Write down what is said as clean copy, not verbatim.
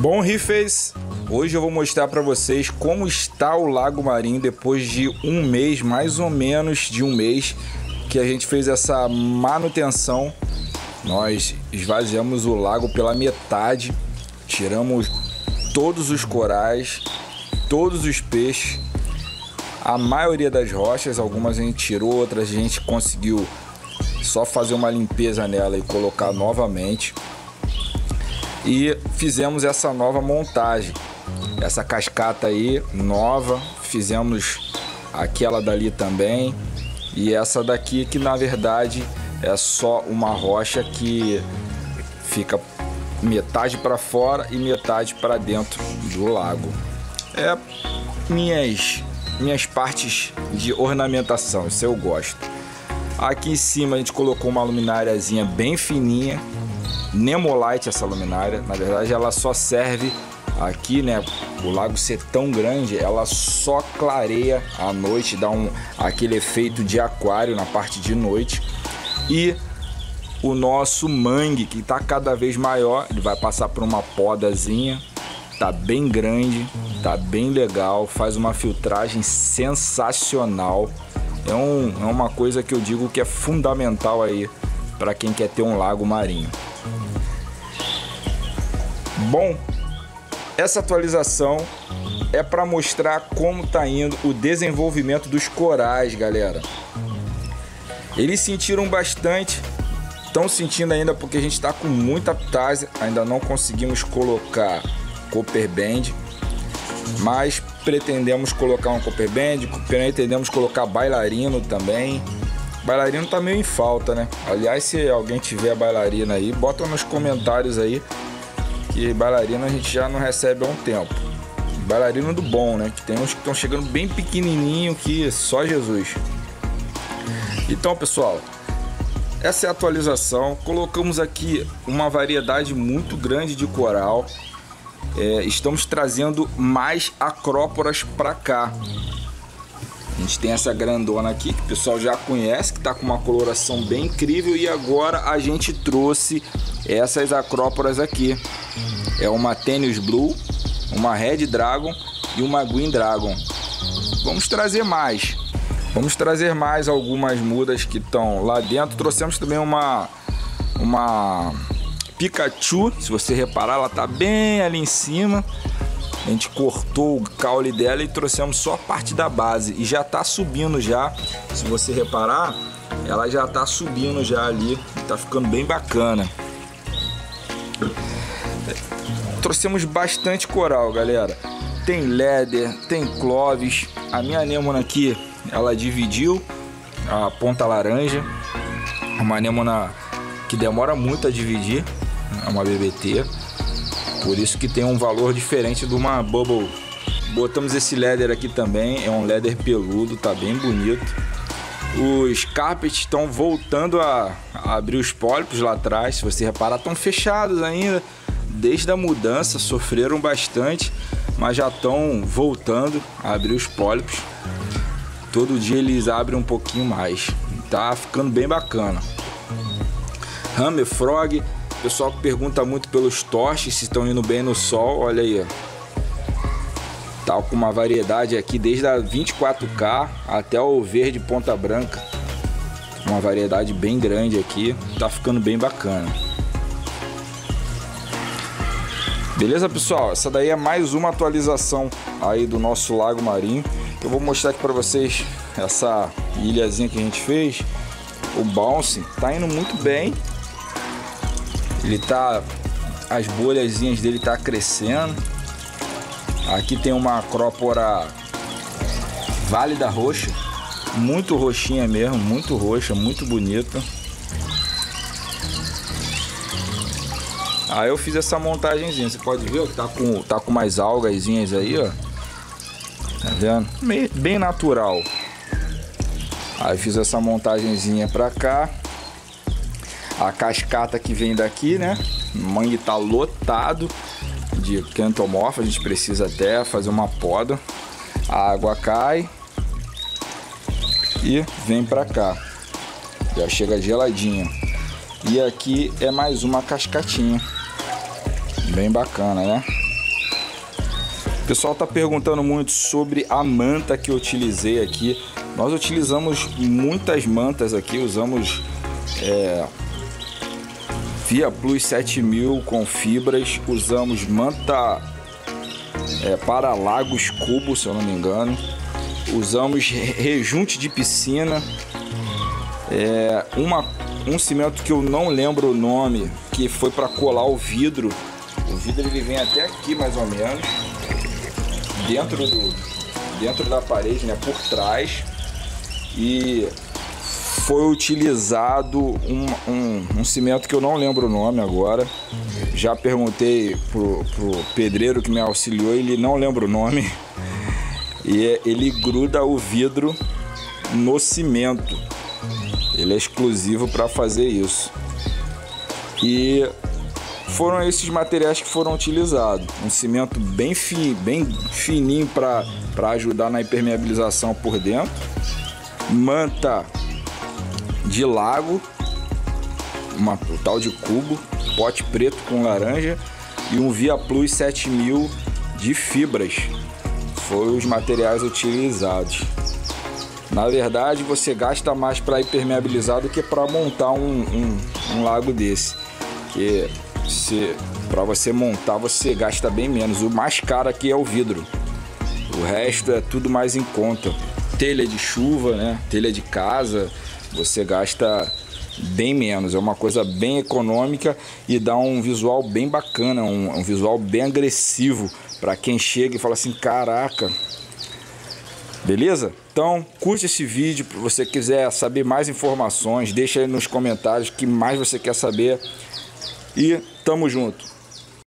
Bom, Rifes, hoje eu vou mostrar para vocês como está o Lago Marinho depois de um mês, mais ou menos de um mês, que a gente fez essa manutenção. Nós esvaziamos o lago pela metade, tiramos todos os corais, todos os peixes, a maioria das rochas, algumas a gente tirou, outras a gente conseguiu só fazer uma limpeza nela e colocar novamente. E fizemos essa nova montagem, essa cascata aí nova, fizemos aquela dali também, e essa daqui que na verdade é só uma rocha que fica metade para fora e metade para dentro do lago. É minhas partes de ornamentação, isso eu gosto. Aqui em cima a gente colocou uma lumináriazinha bem fininha, Nemolite essa luminária. Na verdade ela só serve aqui, né, o lago ser tão grande, ela só clareia à noite, dá aquele efeito de aquário na parte de noite. E o nosso mangue, que está cada vez maior, ele vai passar por uma podazinha, tá bem grande, tá bem legal, faz uma filtragem sensacional. É uma coisa que eu digo que é fundamental aí para quem quer ter um lago marinho. Bom, essa atualização é para mostrar como tá indo o desenvolvimento dos corais, galera. Eles sentiram bastante, estão sentindo ainda porque a gente está com muita ptase, ainda não conseguimos colocar Copper Band, mas pretendemos colocar um Copper Band, pretendemos colocar bailarino também. Bailarino tá meio em falta, né? Aliás, se alguém tiver bailarina aí, bota nos comentários aí, que bailarina a gente já não recebe há um tempo. Bailarino do bom, né? Que tem uns que estão chegando bem pequenininho, que só Jesus. Então, pessoal, essa é a atualização. Colocamos aqui uma variedade muito grande de coral. Estamos trazendo mais acróporas para cá. A gente tem essa grandona aqui que o pessoal já conhece, que está com uma coloração bem incrível, e agora a gente trouxe essas acróporas aqui. É uma Tenius Blue, uma Red Dragon e uma Green Dragon. Vamos trazer mais. Vamos trazer mais algumas mudas que estão lá dentro. Trouxemos também uma Pikachu, se você reparar, ela tá bem ali em cima. A gente cortou o caule dela e trouxemos só a parte da base. E já tá subindo já. Se você reparar, ela já tá subindo já ali. Tá ficando bem bacana. Trouxemos bastante coral, galera. Tem Leather, tem Clovis. A minha anêmona aqui, ela dividiu a ponta laranja. Uma anêmona que demora muito a dividir. É uma BBT. Por isso que tem um valor diferente de uma Bubble. Botamos esse Leather aqui também. É um Leather peludo, tá bem bonito. Os carpets estão voltando a abrir os pólipos lá atrás. Se você reparar, estão fechados ainda. Desde a mudança, sofreram bastante, mas já estão voltando a abrir os pólipos. Todo dia eles abrem um pouquinho mais. Tá ficando bem bacana. Hammer Frog, o pessoal pergunta muito pelos torches, se estão indo bem no sol. Olha aí, tá com uma variedade aqui desde a 24K até o verde ponta branca. Uma variedade bem grande aqui, tá ficando bem bacana. Beleza, pessoal? Essa daí é mais uma atualização aí do nosso Lago Marinho. Eu vou mostrar aqui para vocês essa ilhazinha que a gente fez. O Bounce tá indo muito bem. Ele tá, as bolhazinhas dele tá crescendo. Aqui tem uma acrópora Vale da Roxa, muito roxinha mesmo, muito roxa, muito bonita. Aí eu fiz essa montagenzinha, você pode ver que tá com mais algazinhas aí, ó. Tá vendo? Bem natural. Aí fiz essa montagenzinha pra cá. A cascata que vem daqui, né? O mangue tá lotado de cantomorfa, a gente precisa até fazer uma poda. A água cai e vem pra cá. Já chega geladinha. E aqui é mais uma cascatinha. Bem bacana, né? O pessoal está perguntando muito sobre a manta que eu utilizei aqui. Nós utilizamos muitas mantas aqui, usamos Via Plus 7000 com fibras, usamos manta para Lagos Cubo, se eu não me engano, usamos rejunte de piscina, um cimento que eu não lembro o nome, que foi para colar o vidro. O vidro ele vem até aqui mais ou menos, dentro da parede, né, por trás, e foi utilizado um cimento que eu não lembro o nome agora. Já perguntei pro pedreiro que me auxiliou, ele não lembra o nome, e ele gruda o vidro no cimento. Ele é exclusivo para fazer isso. E foram esses materiais que foram utilizados. Um cimento bem fininho para ajudar na impermeabilização por dentro. Manta de lago, o tal de cubo, pote preto com laranja e um Via Plus 7000 de fibras. Foram os materiais utilizados. Na verdade, você gasta mais para impermeabilizar do que para montar um lago desse. Que para você montar, você gasta bem menos. O mais caro aqui é o vidro. O resto é tudo mais em conta. Telha de chuva, né? Telha de casa, você gasta bem menos. É uma coisa bem econômica e dá um visual bem bacana, um visual bem agressivo para quem chega e fala assim: caraca. Beleza? Então, curte esse vídeo. Se você quiser saber mais informações, deixa aí nos comentários o que mais você quer saber. E tamo junto.